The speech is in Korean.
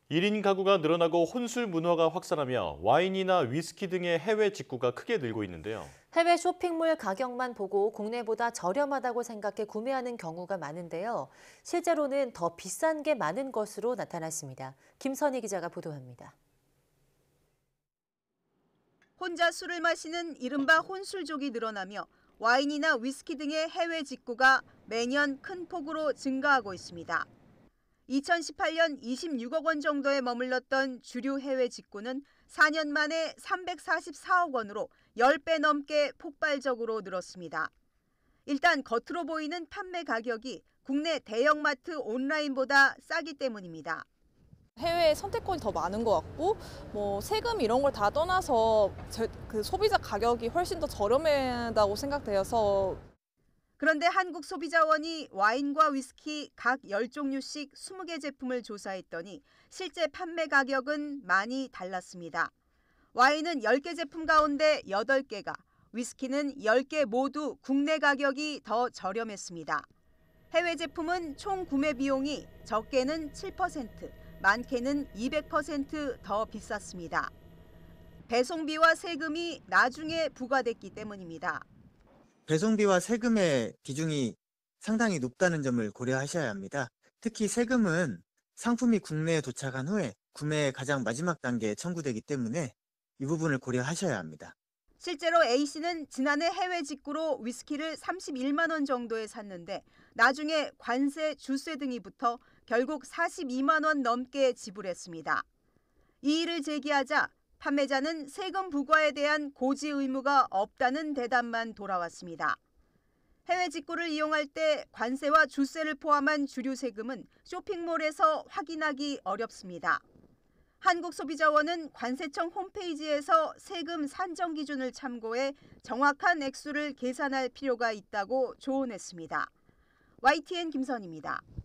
1인 가구가 늘어나고 혼술 문화가 확산하며 와인이나 위스키 등의 해외 직구가 크게 늘고 있는데요. 해외 쇼핑몰 가격만 보고 국내보다 저렴하다고 생각해 구매하는 경우가 많은데요. 실제로는 더 비싼 게 많은 것으로 나타났습니다. 김선희 기자가 보도합니다. 혼자 술을 마시는 이른바 혼술족이 늘어나며 와인이나 위스키 등의 해외 직구가 매년 큰 폭으로 증가하고 있습니다. 2018년 26억 원 정도에 머물렀던 주류 해외 직구는 4년 만에 344억 원으로 10배 넘게 폭발적으로 늘었습니다. 일단 겉으로 보이는 판매 가격이 국내 대형마트 온라인보다 싸기 때문입니다. 해외에 선택권이 더 많은 것 같고 세금 이런 걸 다 떠나서 그 소비자 가격이 훨씬 더 저렴하다고 생각되어서. 그런데 한국소비자원이 와인과 위스키 각 10종류씩 20개 제품을 조사했더니 실제 판매 가격은 많이 달랐습니다. 와인은 10개 제품 가운데 8개가, 위스키는 10개 모두 국내 가격이 더 저렴했습니다. 해외 제품은 총 구매 비용이 적게는 7%, 많게는 200% 더 비쌌습니다. 배송비와 세금이 나중에 부과됐기 때문입니다. 배송비와 세금의 비중이 상당히 높다는 점을 고려하셔야 합니다. 특히 세금은 상품이 국내에 도착한 후에 구매의 가장 마지막 단계에 청구되기 때문에 이 부분을 고려하셔야 합니다. 실제로 A씨는 지난해 해외 직구로 위스키를 31만 원 정도에 샀는데 나중에 관세, 주세 등이 붙어 결국 42만 원 넘게 지불했습니다. 이의를 제기하자 판매자는 세금 부과에 대한 고지 의무가 없다는 대답만 돌아왔습니다. 해외 직구를 이용할 때 관세와 주세를 포함한 주류 세금은 쇼핑몰에서 확인하기 어렵습니다. 한국소비자원은 관세청 홈페이지에서 세금 산정 기준을 참고해 정확한 액수를 계산할 필요가 있다고 조언했습니다. YTN 김선희입니다.